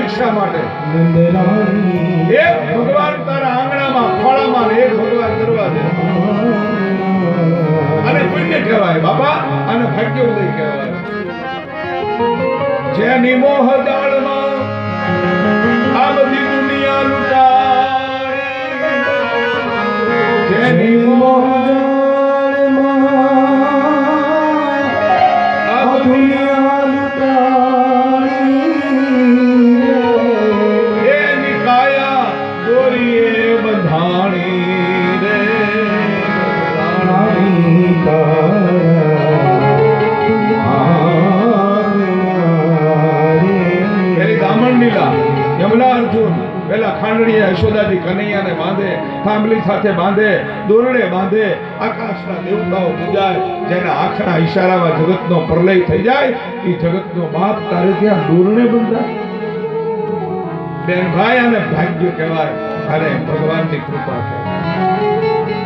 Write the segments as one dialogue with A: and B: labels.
A: શા માટે? એક ભગવાન તારા આંગણામાં ખોળામાં એક ભગવાન દરવાજે. અને પુણ્ય કહેવાય બાપા, અને ભાગ્યોદય કહેવાય. જેની મોહ જાળમાં આ બધી દુનિયા લૂંટાય, જેની મોહ જાળમાં આ દુનિયા લૂંટાય, એની કાયા દોરીએ બંધાણી રે યમલા અર્જુન પેલા ખાંડણીએ યશોદાજી કનૈયાને બાંધે, થાંભલી સાથે બાંધે, દોરડે બાંધે, આકાશના દેવતાઓ પૂજાય, જેના આંખના ઈશારામાં જગતનો પ્રલય થઈ જાય, એ જગતનો બાપ તારે ત્યાં દોરડે બંધાય. બેન ભાઈ, અને ભાગ્ય કહેવાય, અને ભગવાનની કૃપા કહેવાય.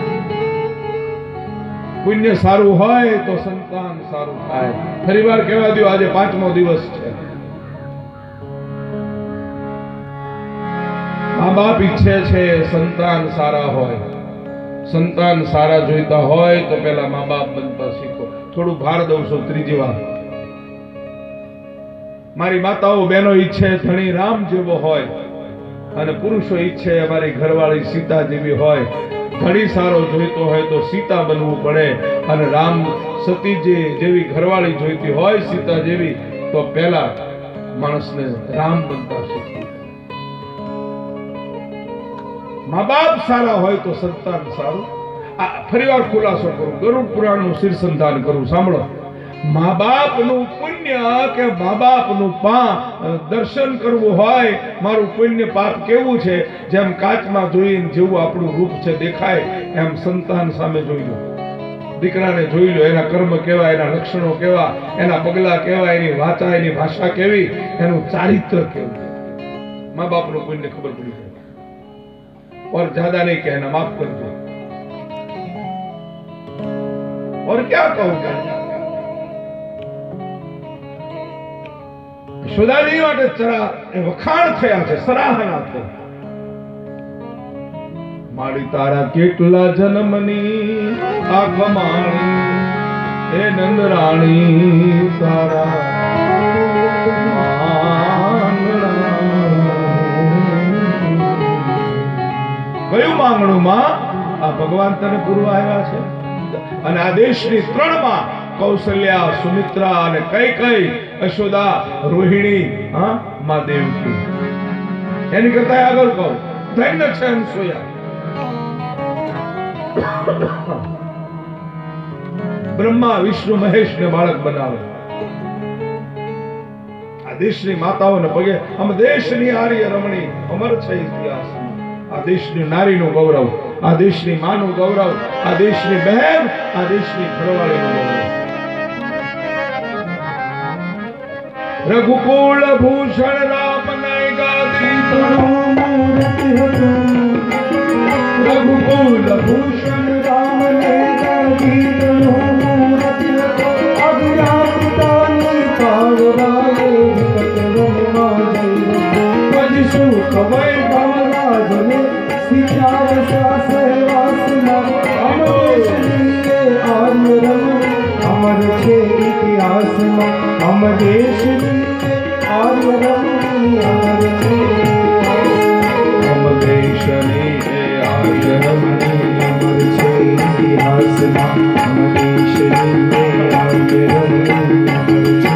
A: પુણ્ય સારું હોય તો સંતાન સારું થાય. ફરીવાર કહેવા દો, આજે 5મો દિવસ છે. મા બાપ ઈચ્છે છે સંતાન સારા હોય. સંતાન સારા જોઈતા હોય તો પેલા મા બાપ બનતા શીખો. થોડું ભાર દઉં છું. ત્રીજી વાત, મારી માતાઓ બહેનો ઈચ્છે ધણી રામ જેવો હોય, અને પુરુષો ઈચ્છે અમારી ઘરવાળી સીતા જેવી હોય. ધણી સારો જોઈતો હોય તો સીતા બનવું પડે, અને રામ સતી જેવી ઘરવાળી જોઈતી હોય સીતા જેવી, તો પેલા માણસને રામ બનતા શીખવું. મા બાપ સારા હોય તો સંતાન સારું. ફરીવાર ખુલાસો કરું, ગરુડ પુરાણનું શીર્ષંધાન કરું, સાંભળો. મા બાપનું પુણ્ય કે મા બાપનું દર્શન કરવું હોય, મારું પુણ્ય પાપ કેવું છે, જેમ કાચમાં જોઈને જેવું આપણું રૂપ છે દેખાય, એમ સંતાન સામે જોઈ લો. દીકરાને જોઈ લો, એના કર્મ કેવા, એના લક્ષણો કેવા, એના પગલા કેવા, એની વાચા, એની ભાષા કેવી, એનું ચારિત્ર કેવું. મા બાપનું પુણ્ય ખબર પડી જાય. और ज्यादा नहीं कहना, माफ कर दो. और क्या कहूंगा? યશોદાજી માટે વખાણ થયા છે, સરાહના થઈ. મારી તારા કેટલા જન્મની આ કમાણી, એ નંદરાણી તારા કયું માંગણું માં? આ ભગવાન તને પૂરવા આવ્યા છે. અને આ દેશની 3 માં કૌશલ્યા, સુમિત્રા અને કઈ યશોદા, રોહિણી, માં દેવકી. એની કરતા આગળ કહું, ધન્ય છે અનસૂયા. બ્રહ્મા વિષ્ણુ મહેશ ને બાળક બનાવે. આ દેશની માતાઓને પગે આમ દેશની આર્ય રમણી અમર છે ઇતિહાસ. આ દેશની નારીનું ગૌરવ, આ દેશની માનું ગૌરવ, આ દેશની બહેન, આ દેશની ઘરવાળીનું ગૌરવ. રઘુકુળ ભૂષણ રામ ને ગાદી મૂર્તિ હતું. રઘુકુળ ભૂષણ રામ ને ગાદી મૂર્તિ હતું. અજ્ઞા પિતાની પાવવાએ વિકટવનમાં જઈ પજ સુખ વૈભવ રાજને સિચાર સાસે વાસના. અમર છે ઇતિહાસમાં, અમ દેશની આર્ય રમણી અમર છે. અમ દેશની આર્ય રમણી અમર છે ઇતિહાસમાં, અમ દેશની આર્ય રમણી અમર છે.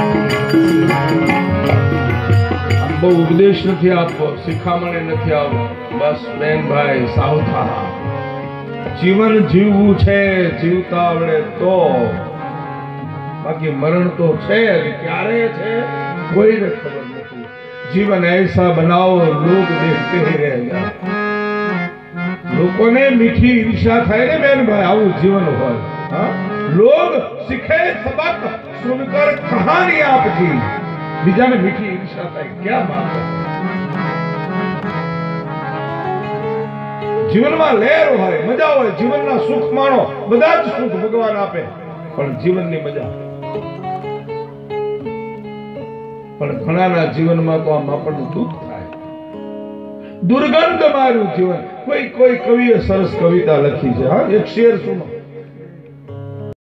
A: બહુ ઉપદેશ નથી આપવો, શિખામણે નથી આવવો. બસ બેન ભાઈ સાવધાન. જીવન જીવવું છે, જીવતા આવડે તો. બાકી મરણ તો છે, ક્યારે છે કોઈને ખબર નથી. જીવન ऐसा बनाओ लोग देखते ही रह जाए. લોકોને મીઠી ઈર્ષા થાય ને બેન ભાઈ, આવું જીવન હોય. લોગ શીખે સબક સુનકર કહાની આપકી. બીજાને મીઠી ઈર્ષા થાય, ક્યાં બાત છે. જીવનમાં લહેર હોય, મજા હોય, જીવનના સુખ માણો. બધા જ સુખ ભગવાન આપે, પણ જીવનની મજા. પણ ઘણાના જીવનમાં તો આમ આપણને દુઃખ થાય, દુર્ગંધ મારું જીવન. કોઈ કવિએ સરસ કવિતા લખી છે. હા, એક શેર સુનો.